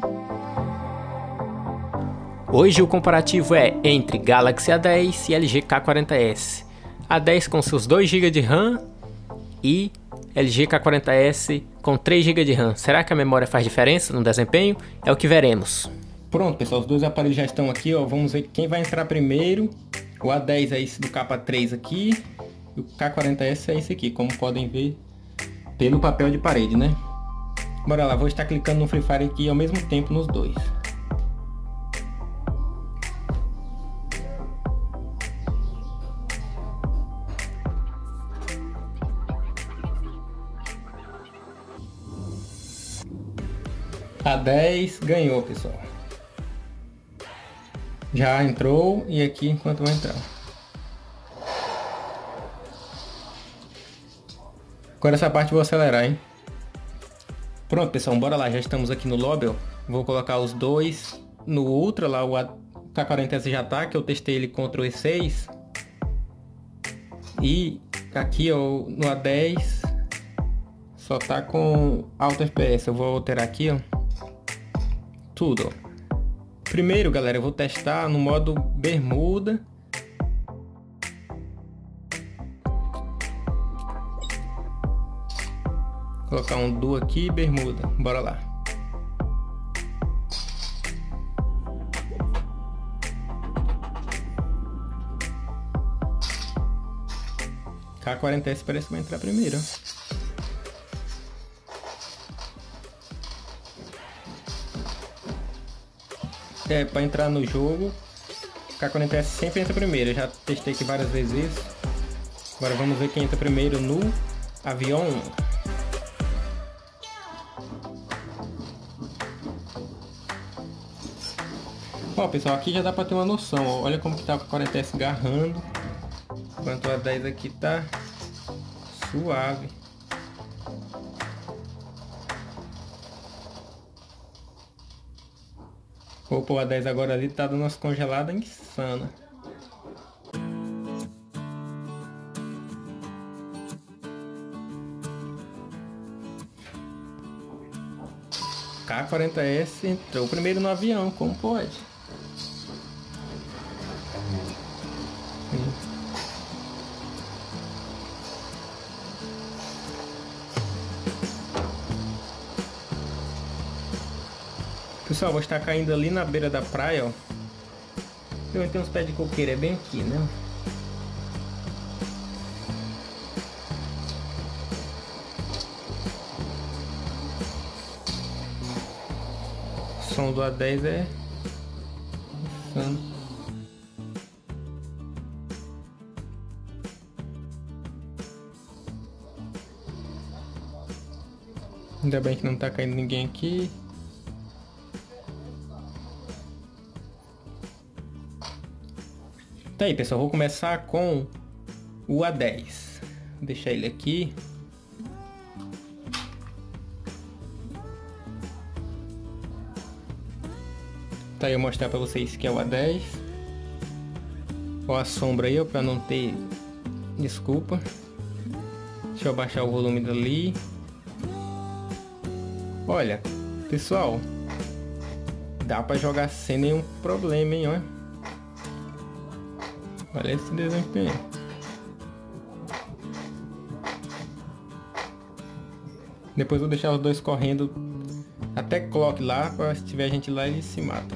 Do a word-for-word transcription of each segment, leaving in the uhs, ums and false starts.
Hoje o comparativo é entre Galaxy A dez e L G K quarenta S. A dez com seus dois gigas de RAM e L G K quarenta S com três gigas de RAM. Será que a memória faz diferença no desempenho? É o que veremos. Pronto, pessoal, os dois aparelhos já estão aqui, ó. Vamos ver quem vai entrar primeiro. O A dez é esse do capa três aqui e o K quarenta S é esse aqui, como podem ver pelo papel de parede, né? Bora lá, vou estar clicando no Free Fire aqui ao mesmo tempo nos dois. A dez ganhou, pessoal. Já entrou e aqui enquanto vai entrar. Agora essa parte eu vou acelerar, hein? Pronto, pessoal, bora lá. Já estamos aqui no lobby, ó. Vou colocar os dois no Ultra, lá o K quarenta S já tá, que eu testei ele contra o E seis. E aqui, ó, no A dez só tá com alto F P S. Eu vou alterar aqui, ó. Tudo, ó. Primeiro, galera, eu vou testar no modo bermuda. Vou colocar um duo aqui, bermuda. Bora lá. K quarenta S parece que vai entrar primeiro, ó. É, para entrar no jogo, K quarenta S sempre entra primeiro. Eu já testei aqui várias vezes isso. Agora vamos ver quem entra primeiro no avião. Ó, pessoal, aqui já dá para ter uma noção. Ó. Olha como que tá o K quarenta S agarrando, enquanto o A dez aqui tá suave. Opa, o A dez agora ali tá dando umas congeladas insana. K quarenta S entrou primeiro no avião, como pode? Pessoal, vou estar caindo ali na beira da praia, ó. Eu tenho uns pés de coqueiro, é bem aqui, né? O som do A dez é insano. Ainda bem que não tá caindo ninguém aqui. Tá aí, pessoal, vou começar com o A dez. Vou deixar ele aqui. Tá aí, eu vou mostrar pra vocês que é o A dez. Ó a sombra aí, ó, pra não ter desculpa. Deixa eu abaixar o volume dali. Olha, pessoal, dá pra jogar sem nenhum problema, hein, ó. Olha esse desempenho. Depois vou deixar os dois correndo até clock lá, para se tiver gente lá eles se matam.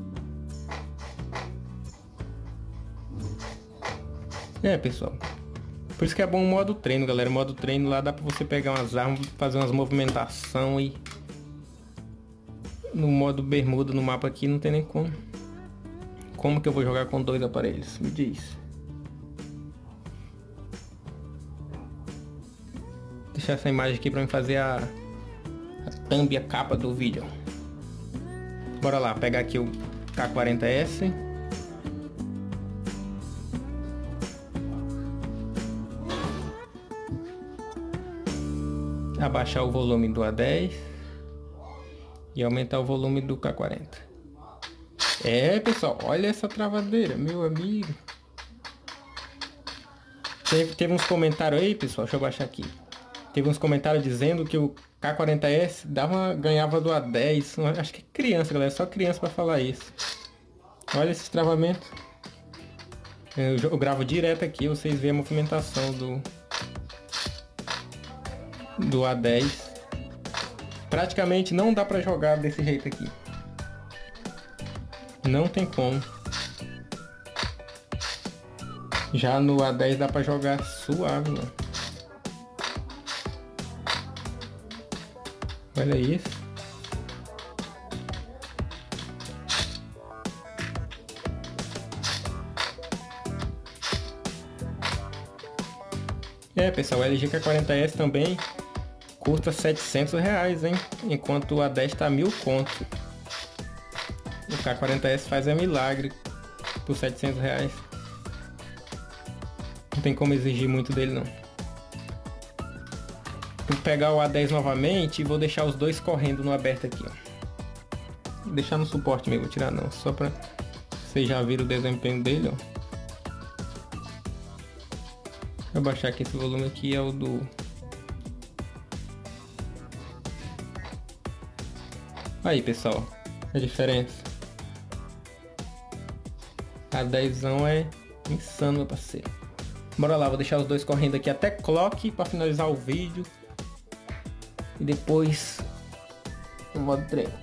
É, pessoal, por isso que é bom o modo treino, galera. O modo treino lá dá pra você pegar umas armas, fazer umas movimentação e no modo bermuda no mapa aqui não tem nem como. Como que eu vou jogar com dois aparelhos? Me diz. Vou deixar essa imagem aqui para mim fazer a, a thumb, a capa do vídeo. Bora lá, pegar aqui o K quarenta S. Abaixar o volume do A dez. E aumentar o volume do K quarenta. É, pessoal, olha essa travadeira, meu amigo. Teve, teve uns comentários aí, pessoal, deixa eu baixar aqui. Teve uns comentários dizendo que o K quarenta S dava, ganhava do A dez. Acho que é criança, galera. Só criança para falar isso. Olha esse travamento. Eu, eu gravo direto aqui. Vocês veem a movimentação do, do A dez. Praticamente não dá para jogar desse jeito aqui. Não tem como. Já no A dez dá para jogar suave, mano. Olha isso. É, pessoal, o L G K quarenta S também custa setecentos reais, hein? Enquanto o A dez tá mil conto. O K quarenta S faz é milagre por setecentos reais. Não tem como exigir muito dele, não. Vou pegar o A dez novamente e vou deixar os dois correndo no aberto aqui, ó. Vou deixar no suporte mesmo, vou tirar não, só pra vocês já viram o desempenho dele, ó. Vou baixar aqui esse volume aqui, é o do... Aí, pessoal, a diferença. A dez é insano, meu parceiro. Bora lá, vou deixar os dois correndo aqui até clock para finalizar o vídeo. E depois o modo treino.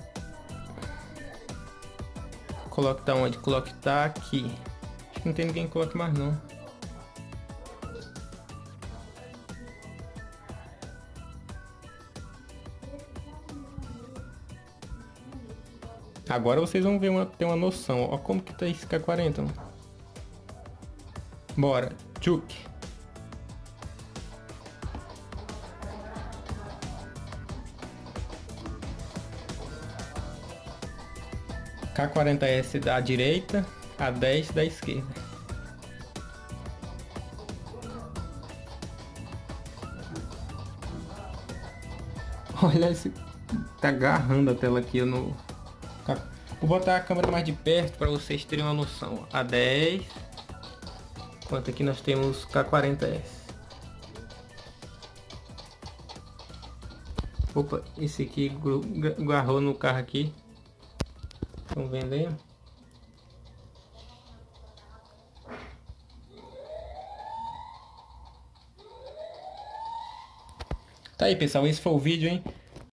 Clock tá onde? Clock tá aqui. Acho que não tem ninguém em clock mais não. Agora vocês vão ver uma, ter uma noção. Ó como que tá esse K quarenta. Mano. Bora. Tchuk. K quarenta S da direita, A dez da esquerda. Olha esse... Tá agarrando a tela aqui no... Vou botar a câmera mais de perto para vocês terem uma noção. A dez. Enquanto aqui nós temos K quarenta S. Opa, esse aqui agarrou no carro aqui. Estão vendo aí? Tá aí, pessoal, esse foi o vídeo, hein?